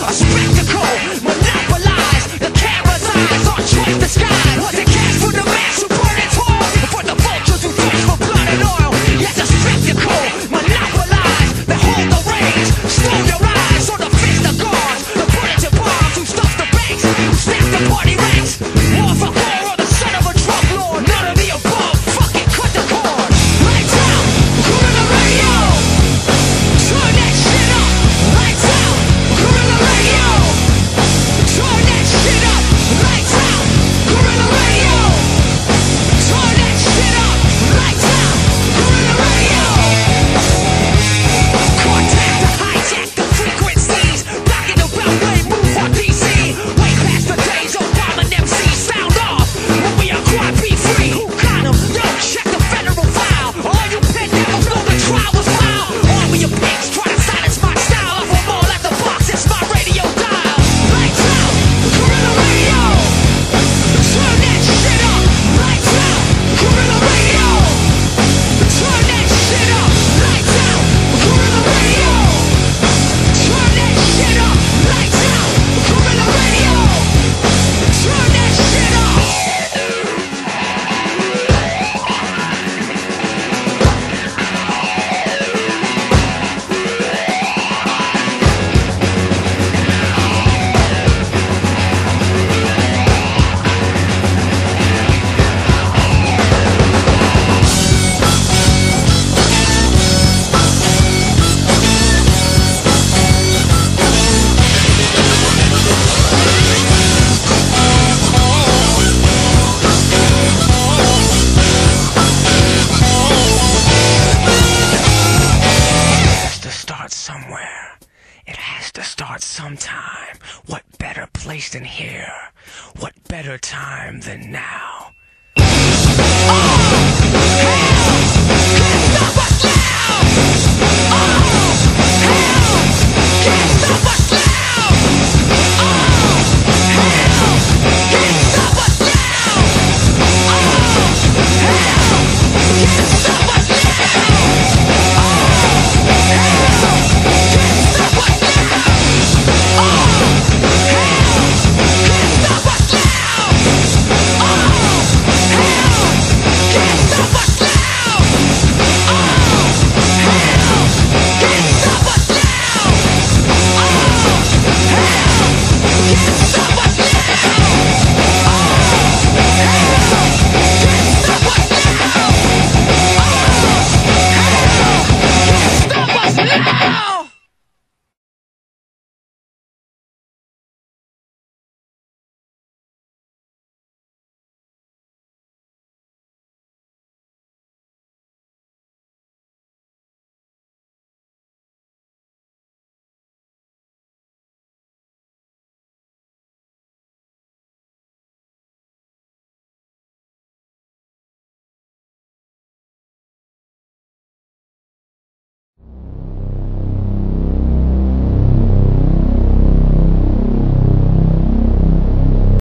A spectacle, monopolize the camera's eyes on choice the sky. Was it cash for the mass who burn its oil? For the vultures who thirst for blood and oil? Yes, a spectacle, monopolize the hold the reins, stole your eyes, or the fist of guards, the bullets and bombs who stuff the banks, who snap the party ranks. War for war or the son of a drug lord, none of the above. Fucking cut the cord. Lights out, Guerrilla Radio. Turn that shit up. Lights out, Guerrilla Radio. Turn that shit up. Lights out, Guerrilla Radio. Turn that shit up. Lights out, Guerrilla Radio. Contact to hijack the frequencies, blocking the beltway, move on DC. Way past the days of bombing MCs. Sound off when we are quad be free. Who got 'em? Yo, check the federal file. All you pen devils know the trial was foul. All of your pigs try to silence my style. Off them all at the box, it's my radio dial. Lights out, Guerrilla Radio. Turn that shit up. Lights out, Guerrilla Radio. Turn that shit up. Lights out, Guerrilla Radio. Turn that shit up. Lights out, Guerrilla Radio. Turn that shit up. Somewhere. It has to start sometime. What better place than here? What better time than now? Oh! Hell! Can't stop us now! Oh!